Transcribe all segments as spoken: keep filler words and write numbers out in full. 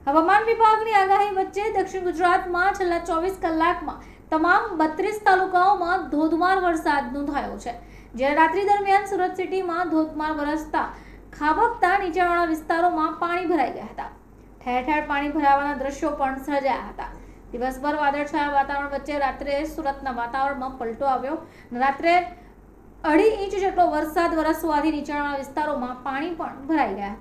હવામાન વિભાગની આગાહી વચ્ચે દક્ષિણ ગુજરાતમાં છેલ્લા ચોવીસ કલાકમાં તમામ બત્રીસ તાલુકાઓમાં ધોધમાર વરસાદ નોંધાયો છે, જ્યારે રાત્રિ દરમિયાન સુરત સિટીમાં ધોધમાર વરસતા ખાબકતા નીચાણવાળા વિસ્તારોમાં પાણી ભરાઈ ગયા હતા. ઠેર ઠેર પાણી ભરાવાના દ્રશ્યો પણ સર્જાયા હતા. દિવસભર વાદળછાયા વાતાવરણ વચ્ચે રાત્રે સુરતના વાતાવરણમાં પલટો આવ્યો. રાત્રે અઢી ઇંચ જેટલો વરસાદ વરસવાથી નીચાણવાળા વિસ્તારોમાં પાણી પણ ભરાઈ ગયા હતા.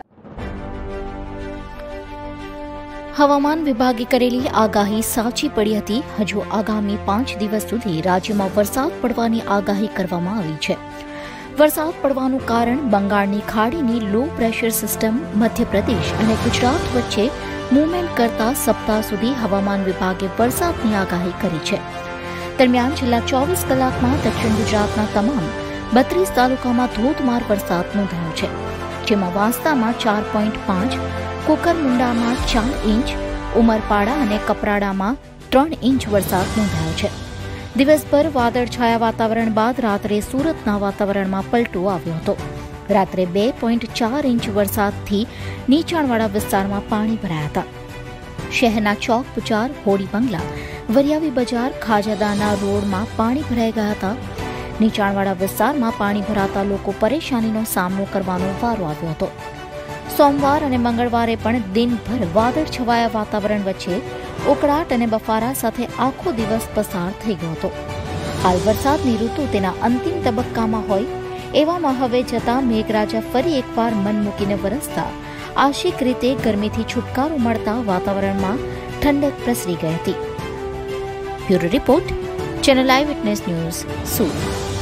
હવામાન વિભાગે કરેલી આગાહી સાચી પડી હતી. હજુ આગામી પાંચ દિવસ સુધી રાજ્યમાં વરસાદ પડવાની આગાહી કરવામાં આવી છે. વરસાદ પડવાનું કારણ બંગાળની ખાડીની લો પ્રેશર સિસ્ટમ મધ્યપ્રદેશ અને ગુજરાત વચ્ચે મૂવમેન્ટ કરતા સપ્તાહ સુધી હવામાન વિભાગે વરસાદની આગાહી કરી છે. દરમિયાન છેલ્લા ચોવીસ કલાકમાં દક્ષિણ ગુજરાતના તમામ બત્રીસ તાલુકામાં ધોધમાર વરસાદ નોંધાયો છે, જેમાં વાંસદામાં ચાર પોઈન્ટ પાંચ, કુકરમુંડામાં ચાર ઇંચ, ઉમરપાડા અને કપરાડામાં ત્રણ ઇંચ વરસાદ નોંધાયો છે. દિવસભર વાદળછાયા વાતાવરણ બાદ રાત્રે સુરતના વાતાવરણમાં પલટો આવ્યો હતો. રાત્રે બે પોઈન્ટ ચાર ઇંચ વરસાદથી નીચાણવાળા વિસ્તારમાં પાણી ભરાયા હતા. શહેરના ચોક બજાર, હોડી બંગલા, વરિયાવી બજાર, ખાજાદાના રોડમાં પાણી ભરાઈ ગયા હતા. નીચાણવાળા વિસ્તારમાં પાણી ભરાતા લોકો પરેશાનીનો સામનો કરવાનો વારો આવ્યો હતો. સોમવાર અને મંગળવારે પણ દિનભર વાદળ છવાયા વાતાવરણ વચ્ચે ઉકળાટ અને બફારા સાથે આખો દિવસ પસાર થઈ ગયો હતો. હાલ વરસાદની ઋતુ તેના અંતિમ તબક્કામાં હોય એવામાં હવે જતા મેઘરાજા ફરી એકવાર મન મૂકીને વરસતા આંશિક રીતે ગરમીથી છુટકારો મળતા વાતાવરણમાં ઠંડક પ્રસરી ગઈ હતી. Bureau report, channel eyewitness news, Surat.